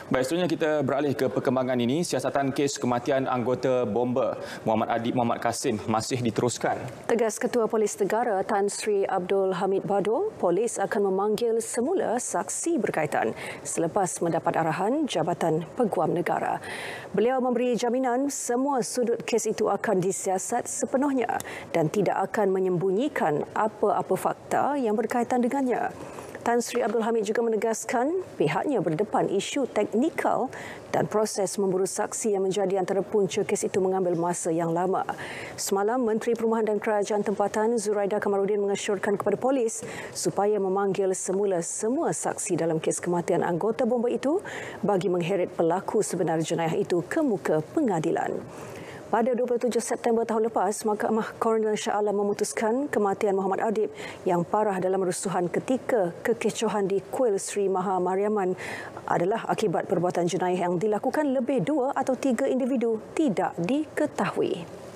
Baik, seterusnya kita beralih ke perkembangan ini. Siasatan kes kematian anggota bomba Muhammad Adib Muhammad Kasim masih diteruskan. Tegas Ketua Polis Negara Tan Sri Abdul Hamid Bado, polis akan memanggil semula saksi berkaitan selepas mendapat arahan Jabatan Peguam Negara. Beliau memberi jaminan semua sudut kes itu akan disiasat sepenuhnya dan tidak akan menyembunyikan apa-apa fakta yang berkaitan dengannya. Tan Sri Abdul Hamid juga menegaskan pihaknya berdepan isu teknikal dan proses memburu saksi yang menjadi antara punca kes itu mengambil masa yang lama. Semalam, Menteri Perumahan dan Kerajaan Tempatan Zuraida Kamarudin mengesyorkan kepada polis supaya memanggil semula semua saksi dalam kes kematian anggota bomba itu bagi mengheret pelaku sebenar jenayah itu ke muka pengadilan. Pada 27 September tahun lepas, Mahkamah Koroner Shah Alam memutuskan kematian Muhammad Adib yang parah dalam rusuhan ketika kekecohan di Kuil Sri Maha Mariamman adalah akibat perbuatan jenayah yang dilakukan lebih 2 atau 3 individu tidak diketahui.